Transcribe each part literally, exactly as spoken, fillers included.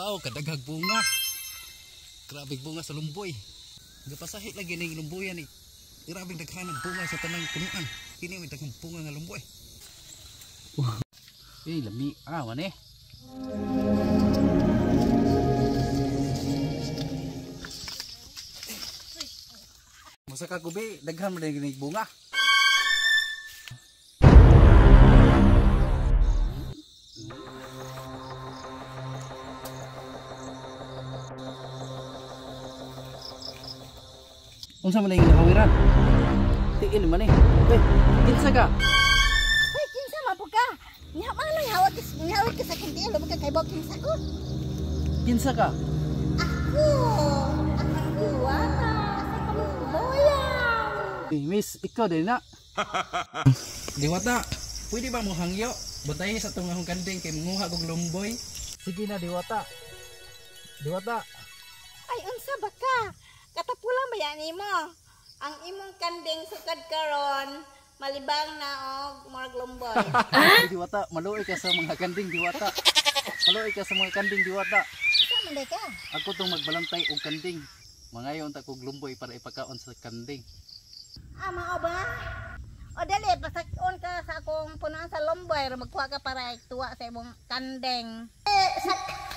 Wow, kadaghag bunga. Grabe bunga sa lumboy. Gapasahi lagi ning lumboyan ni. Grabe daghan ng bunga sa tanang punuan. Kini may daghang bunga nga lumboy. Eh, lami ah, wane. Masa ka gubi, daghan man ning bunga. Unsa man yung nakawiran? Tiin man eh. Eh, kinsa ka? Ay, kinsa man po ka? Niya malang hawak kis, hawak ka sa kinti, lo ka kay bok kinsa ko. Kinsa ka? Ako. Ang diwata sa kalumboyan. Eh, miss, ikaw din na. Diwata, pwede ba mo hangyo? Butay sa tong akong kanding kay munguha kog lumboy. Sige na, Diwata. Diwata. Ay, unsa ba ka? Katapulang ba yan imo? Ang imong kanding sukad karon malibang na og murag lumboy. Ay, Diwata, maluoy ka sa mga kanding, Diwata. Maluoy ka sa mga kanding, Diwata. Sa man ka? Ako tong magbalantay og kanding. Mangayon ta kog lumboy para ipakaon sa kanding. Ah, mao ba? O dali, pasakon ka sa akong punuan sa lumboy, magkuha ka para tuwa sa imong kanding. Eh, sak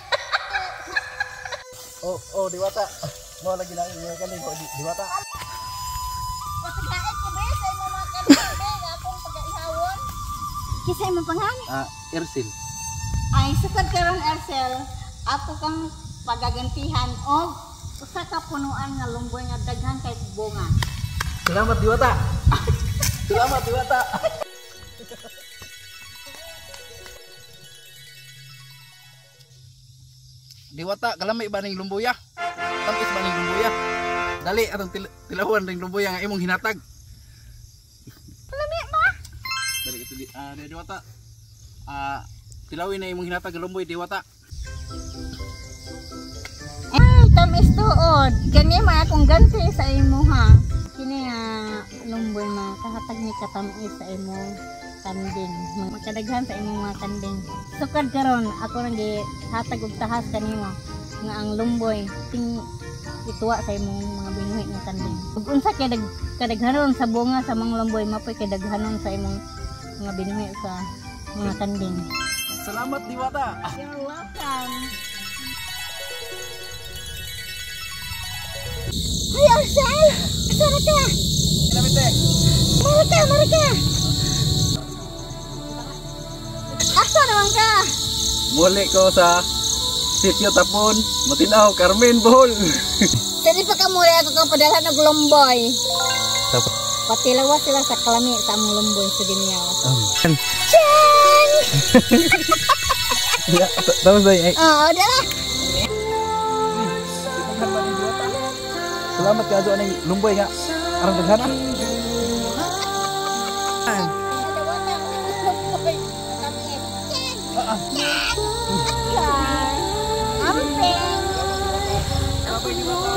Oh, oh, Diwata. Mo lagi na mga kanding ko, Diwata. O sigae ko ba sa imong mga kanding, be, akong pag-ihawon. Kisa imong pangan? Ah, Ersil. Ay, sukad karon Ersel, ako kang pagagantihan og usa ka punuan nga lumboy nga daghan kay bunga. Selamat Diwata. Selamat Diwata. Diwata, kalamay ba ning lumboya? Tamis ba ning lumboya? Dali atong til tilawan ning lumboya nga imong hinatag. Lami ba? Dali ito di ah uh, Diwata. Ah, uh, tilawin na imong hinatag nga lumboy, Diwata. Ay, tamis tuod. Kani may akong ganti sa imo ha. Kini nga lumboy ma kahatag ni katamis sa imong kanding. Magkadaghan sa imong mga kanding. Sukad karon ako nang gihatag og tahas kanimo nga ang lumboy ting ituwa sa imong mga binuhi nga kanding. Ug unsa kay dag kadaghanon sa bunga sa mga lumboy mapoy kay daghanon sa imong mga binuhi sa mga kanding. Salamat Diwata. You're welcome. Ay, Arsel! Sara ka! Kinamite. Marika, Marika! Asa naman ka? Muli ko sa sitio Tapon, Matinaw, Carmen, Bohol. Dali pa ka muli ako kang padala ng lumboy. Tapos. Patilawas sila sa kalami sa among lumboy sa dinyaw. Um. Chan! Ya, tapos ay. Oo, dala. Salamat ka doon ng lumboy nga. Arang daghana. Ampeng. Apa ini Bapak?